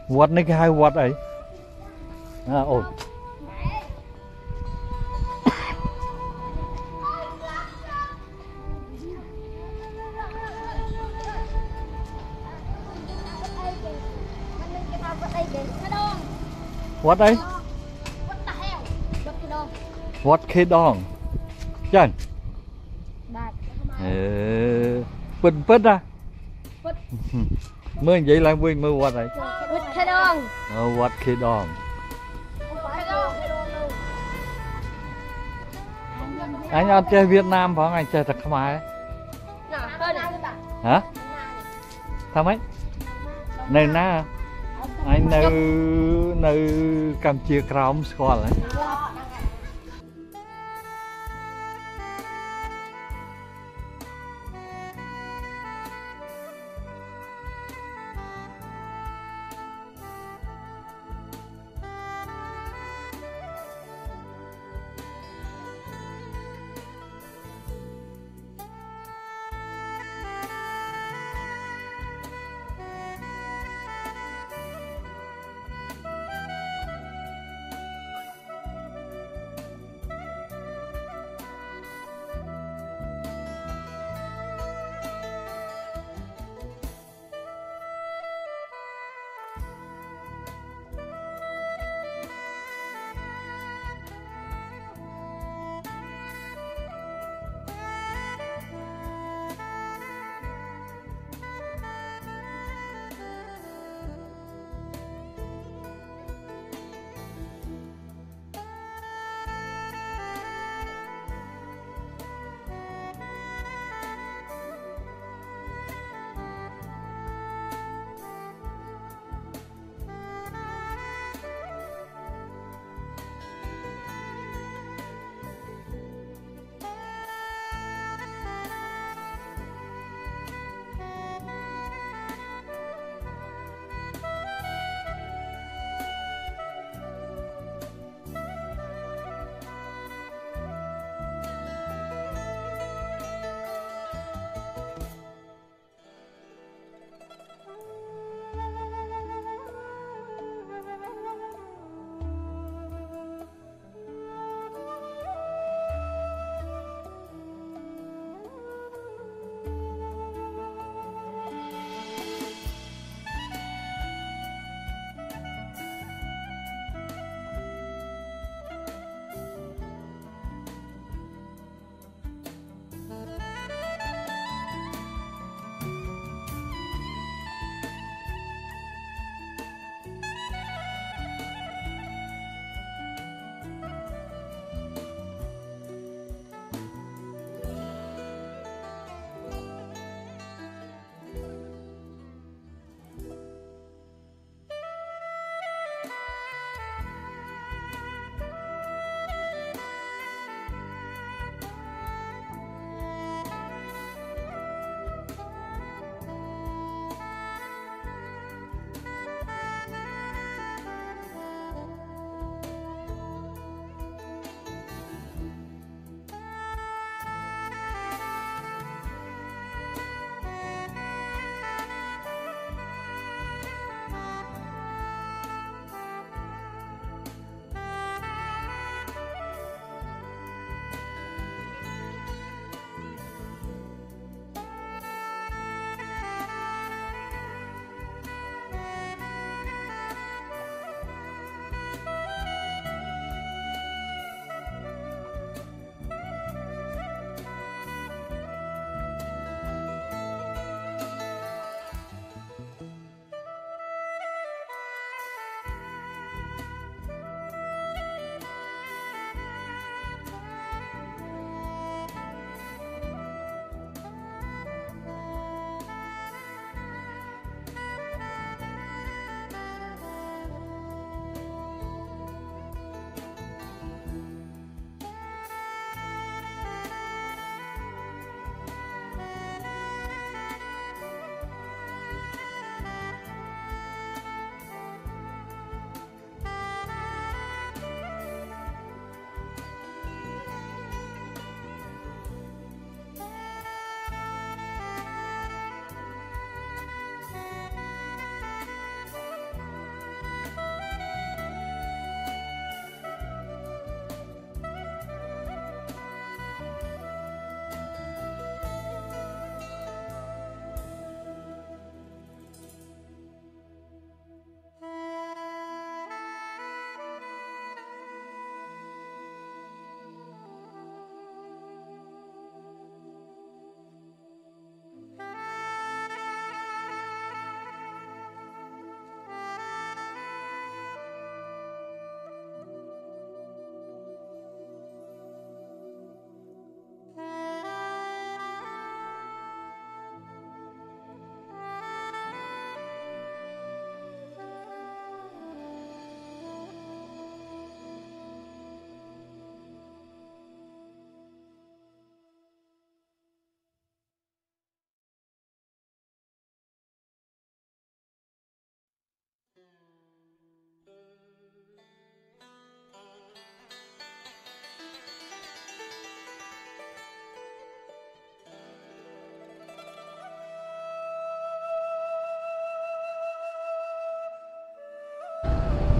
Vót này cái hai vót ấy. À, ôi. Vót ấy. Vót khê đòn. Chân. Bứt bứt ra. Mới vậy là quên mưa vót ấy. Khê đòn. Vót khê đòn. Anh ăn chơi Việt Nam phải không? Anh chơi thật không ai? Hả? Sao mấy? Nơi na anh nơi Campuchia Crown School ấy.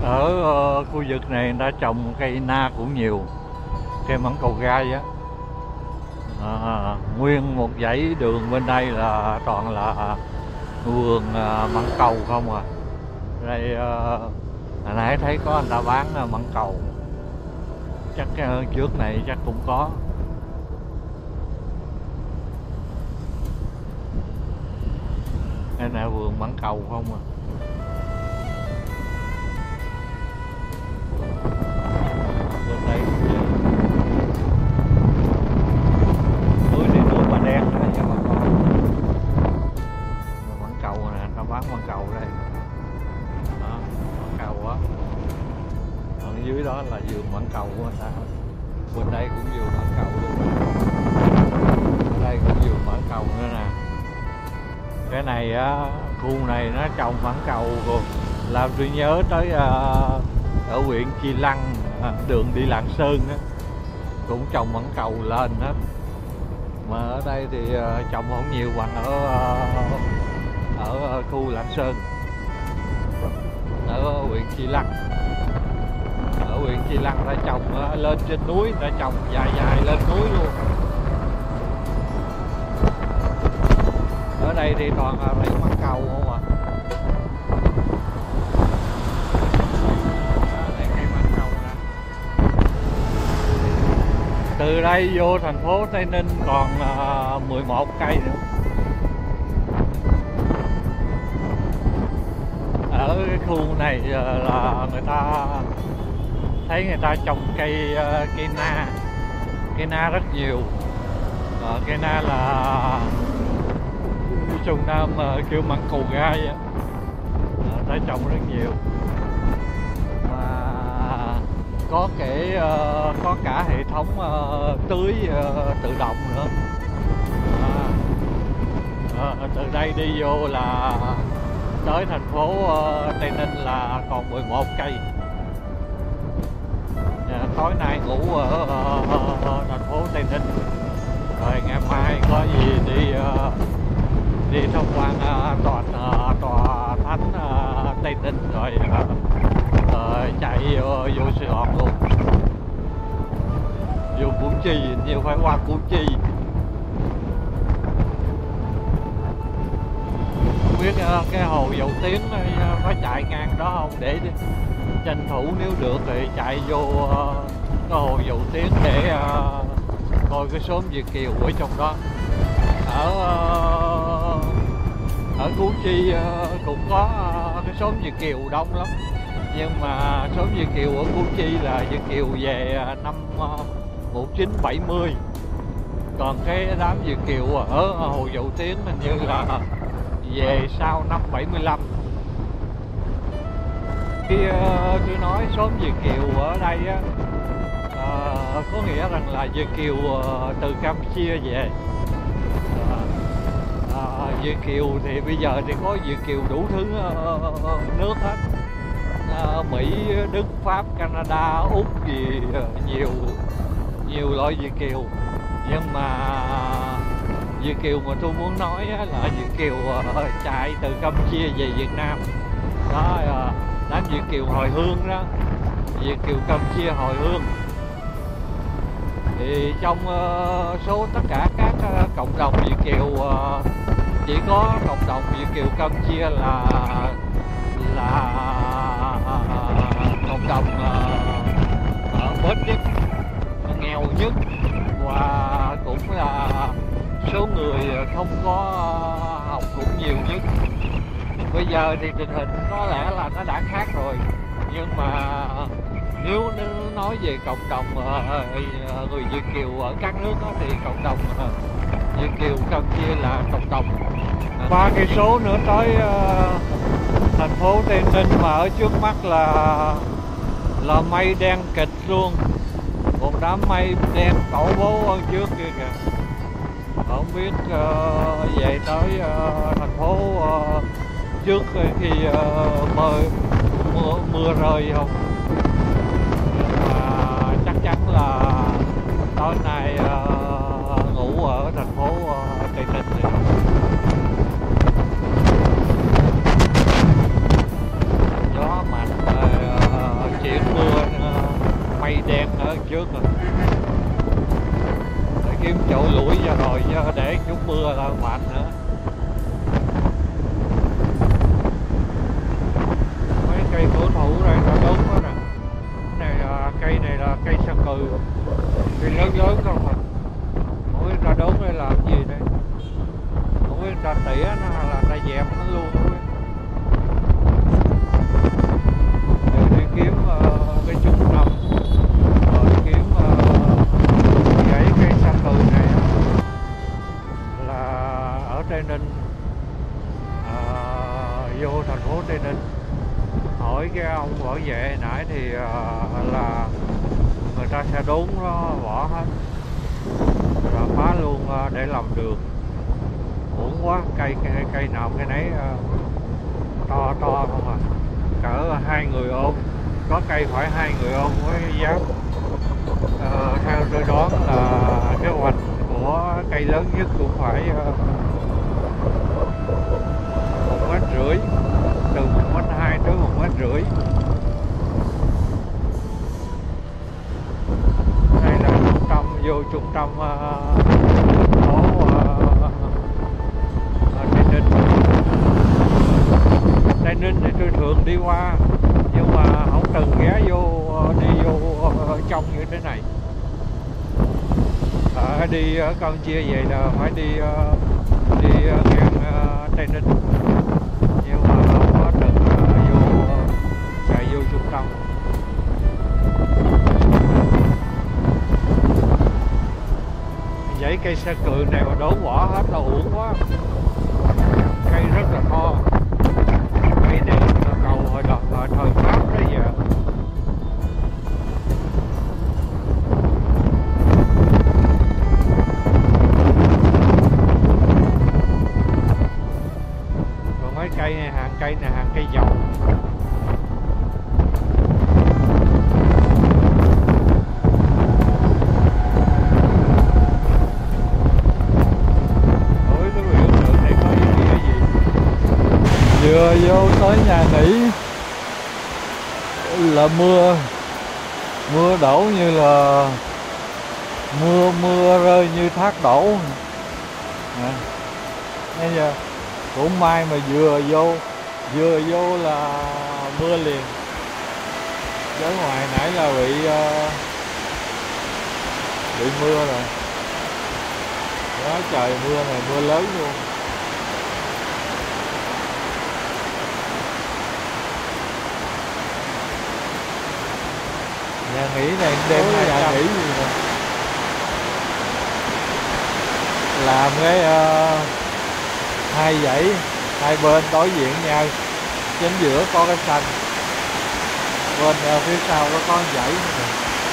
Ở khu vực này người ta trồng cây na cũng nhiều, cây mãng cầu gai á. Nguyên một dãy đường bên đây là toàn là vườn mãng cầu không à. Đây hồi nãy thấy có người ta bán mãng cầu, chắc trước này chắc cũng có. Đây nè, vườn mãng cầu không à. Bên đây cũng vậy. Núi này núi Bà Đen đó nha bà con. Mãng cầu nè, ta bán mãng cầu đây. Đó, mãng cầu á. Ở dưới đó là vườn mãng cầu của người ta. Bên đây cũng vườn mãng cầu luôn. Bên đây cũng vườn mãng cầu nữa nè. Cái này á, khu này nó trồng mãng cầu rồi, làm tôi nhớ tới ở huyện Chi Lăng, đường đi Lạng Sơn á, cũng trồng mãng cầu lên hết. Mà ở đây thì trồng không nhiều bằng ở khu Lạng Sơn, ở huyện Chi Lăng. Ở huyện Chi Lăng đã trồng lên trên núi, đã trồng dài dài lên núi luôn. Ở đây thì toàn là lấy mãng cầu không à. Đây cây mãng cầu nè. Từ đây vô thành phố Tây Ninh còn 11 cây nữa. Ở cái khu này là người ta thấy người ta trồng cây na rất nhiều. Cây na là trong Nam kêu mãng cầu gai á, ta trồng rất nhiều. Mà có cả hệ thống tưới tự động nữa. Từ đây đi vô là tới thành phố Tây Ninh là còn 11 cây. Tối nay ngủ ở thành phố Tây Ninh, rồi ngày mai có gì đi tham quan tòa thánh Tây Ninh, rồi chạy vô Sài Gòn luôn, vô Củ Chi, nhiều phải qua Củ Chi. Không biết cái hồ Dầu Tiếng có chạy ngang đó không, để tranh thủ nếu được thì chạy vô cái hồ Dầu Tiếng để coi cái xóm Việt kiều ở trong đó. Ở Củ Chi cũng có cái xóm Việt kiều đông lắm, nhưng mà xóm Việt kiều ở Củ Chi là Việt kiều về năm 1970, còn cái đám Việt kiều ở hồ Dầu Tiếng hình như là về sau năm 75. Khi tôi nói xóm Việt kiều ở đây á, có nghĩa rằng là Việt kiều từ Campuchia về. Việt kiều thì bây giờ thì có Việt kiều đủ thứ nước hết, Mỹ, Đức, Pháp, Canada, Úc gì nhiều loại Việt kiều. Nhưng mà Việt kiều mà tôi muốn nói là Việt kiều chạy từ Campuchia về Việt Nam đó, đám Việt kiều hồi hương đó, Việt kiều Campuchia hồi hương. Thì trong số tất cả các cộng đồng Việt kiều, chỉ có cộng đồng Việt kiều Campuchia là cộng đồng bớt nhất, nghèo nhất, và cũng là số người không có học cũng nhiều nhất. Bây giờ thì tình hình có lẽ là nó đã khác rồi, nhưng mà nếu nói về cộng đồng người Việt kiều ở các nước đó, thì cộng đồng Việt kiều Campuchia là cộng đồng 3 cây số nữa tới thành phố Tây Ninh, mà ở trước mắt là mây đen kịt luôn, một đám mây đen tổ bố hơn trước kia kìa. Không biết về tới thành phố trước khi mưa rơi không. Mà chắc chắn là tối nay ngủ ở thành phố Tây Ninh thì gió mạnh, vụ lũi ra rồi chứ để chút mưa là mạnh nữa. Mấy cây cổ thụ đây là đốn đó nè. Cái này là cây này là cây sa cừ, cây lớn lớn không à. Không biết ta đốn đây làm gì đây, không biết ta tỉa nó hay là ta dẹp nó luôn. Để đi kiếm cái trung tâm rồi kiếm gãy cây sa cừ này là ở Tây Ninh, vô thành phố Tây Ninh hỏi cái ông bảo vệ nãy thì là người ta sẽ đốn nó bỏ hết rồi phá luôn để làm đường. Uổng quá, cây nào cái nấy to to không à, cỡ 2 người ôm, có cây phải 2 người ôm mới dám. Theo tôi đoán là cái hoành của cây lớn nhất cũng phải 1,5 mét, từ 1,2 mét tới 1,5 mét. Đây là trung tâm, vô trung tâm thành phố Tây Ninh. Tây Ninh thì tôi thường đi qua nhưng mà không từng ghé vô, đi vô trong như thế này. Đi ở Campuchia vậy là phải đi ngang Tây Ninh, nhưng mà không có từng chạy vô trung tâm. Dãy cây sa cừ này mà đốn bỏ hết là uổng quá, cây rất là to. Cây này cầu hồi thời Pháp đó giờ. Còn mấy cây này, hàng cây dầu. Vừa vô tới nhà nghỉ là mưa đổ như là mưa rơi như thác đổ. Bây giờ cũng may mà vừa vô là mưa liền, chứ ngoài nãy là bị mưa rồi. Đó, trời mưa này mưa lớn luôn. Nhà nghỉ này đêm nay nhà nghỉ gì nè, làm cái hai dãy hai bên đối diện nhau, chính giữa có cái sân, bên phía sau nó có dãy này.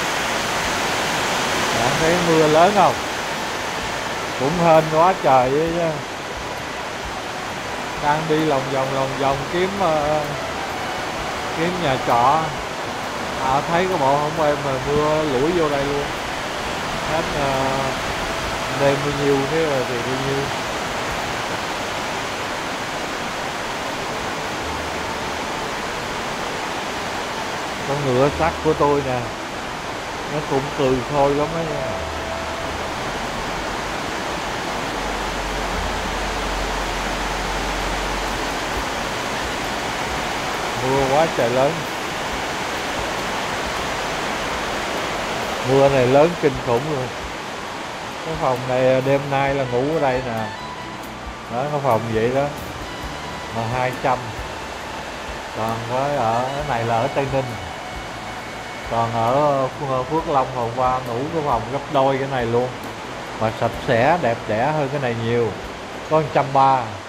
Bạn thấy mưa lớn không? Cũng hên quá trời ấy chứ. Đang đi lòng vòng kiếm nhà trọ. Thấy cái bộ không em mà mưa lủi vô đây luôn. Hết đêm bao nhiêu thế rồi thì bao nhiêu. Con ngựa sắt của tôi nè, nó cũng cười thôi lắm đó nha. Mưa quá trời lớn. Mưa này lớn kinh khủng luôn. Cái phòng này đêm nay là ngủ ở đây nè. Đó, cái phòng vậy đó mà 200. Còn với ở cái này là ở Tây Ninh. Còn ở Phước Long hôm qua ngủ cái phòng gấp đôi cái này luôn, mà sạch sẽ đẹp đẽ hơn cái này nhiều, có 130.